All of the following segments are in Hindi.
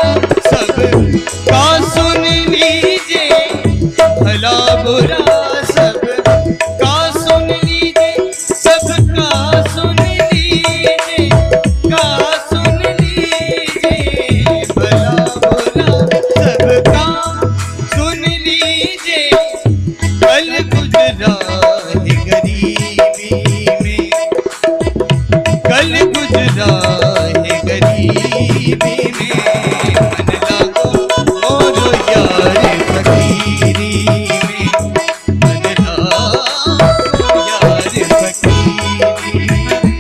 सब का सुन लीजिए, भला बुरा सब का सुन लीजिए, सब का सुन लीजिए, का सुन लीजिए, भला बुरा सब का सुन लीजिए। कल गुजरा है गरीबी में, कल गुजरा है गरीबी में, मन लागो मोरो यार फकीरी में, मन लागो यार फकीरी में।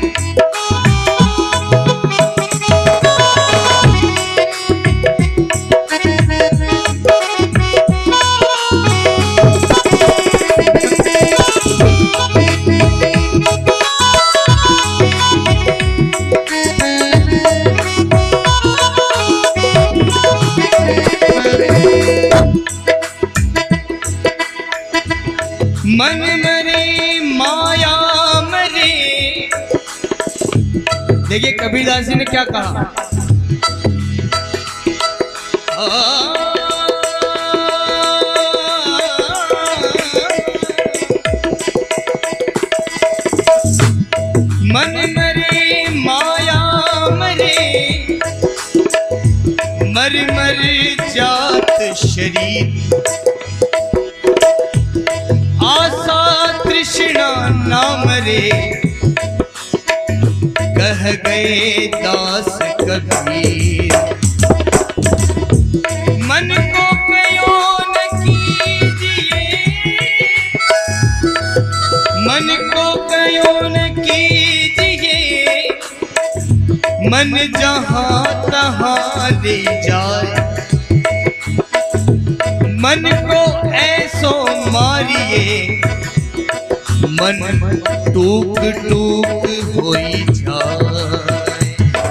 मन मरे माया मरे। देखिए कबीरदास जी ने क्या कहा, मन मरे माया मरे, मर मर जात शरीर, आशा तृष्णा ना मरे, कह गए दास कबीर। मन को कयो न कीजिए, मन को कयो न कीजिए, मन जहाँ तहाँ ले जाए, मन को ऐसो मारिए, मन टूक टूक होई जाए।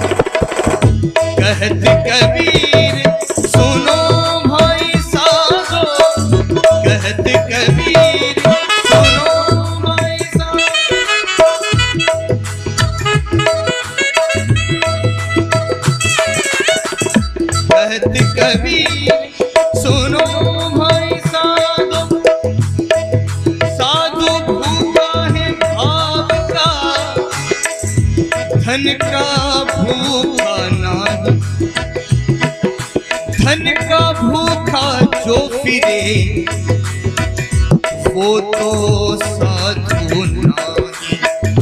कहत कबीर सुनो भाई साधो, कहत कबीर सुनो भाई साधो, कहत कबीर सुनो भाई साधो, साधु भूखा है भाव का, धन का भूखा नाद, धन का भूखा जो फिरे, वो तो साधु नाही।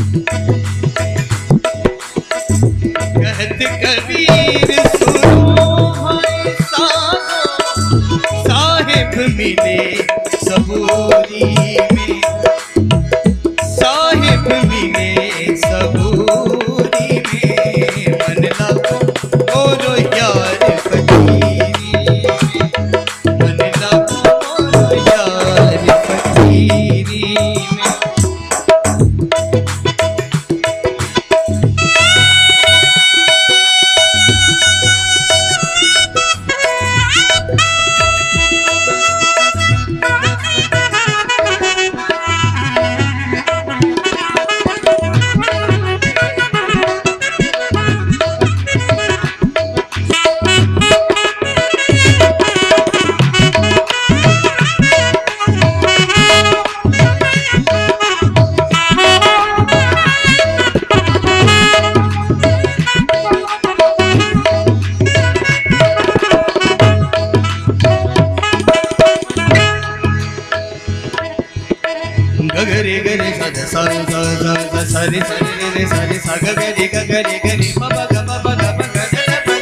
कहत कबीर सुनो भाई साधो, साहिब मिले सबूरी में, साहिब मिले सबूरी में, मन लागो मोरो यार फकीरी में, मन लागो मोरो यार फकीरी में। गरे गरे सा सा सा सा रे सा रे सा रे सा ग रे ग रे ग रे प प ग प प ग प ग रे प प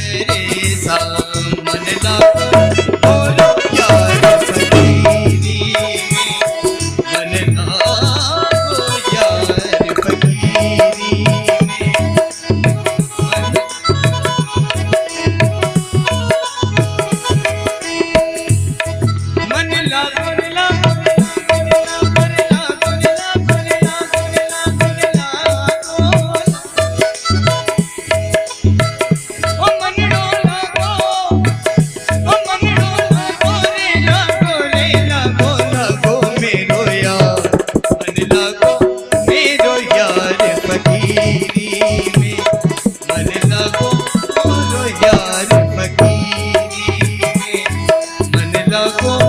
मन लागो मोरो यार फकीरी को